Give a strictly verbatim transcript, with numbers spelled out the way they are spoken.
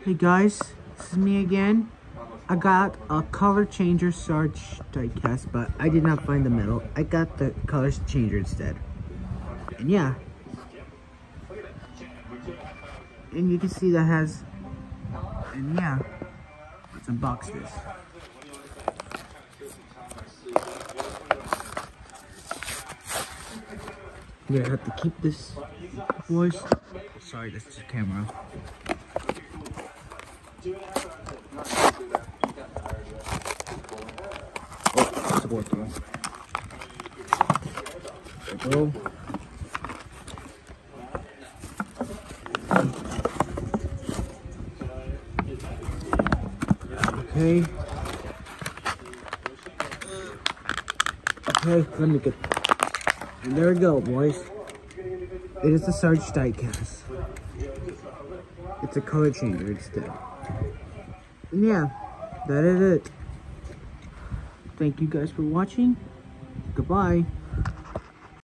Hey guys, this is me again. I got a color changer Sarge diecast, but I did not find the metal. I got the color changer instead. And yeah. And you can see that has, and yeah, let's unbox this. Yeah, I have to keep this, boys. Sorry, that's the camera. Oh, it's working. There we go. Okay. Okay, let me get. And there we go, boys. It is the Sarge diecast. It's a color changer instead. And yeah, that is it. Thank you guys for watching. Goodbye.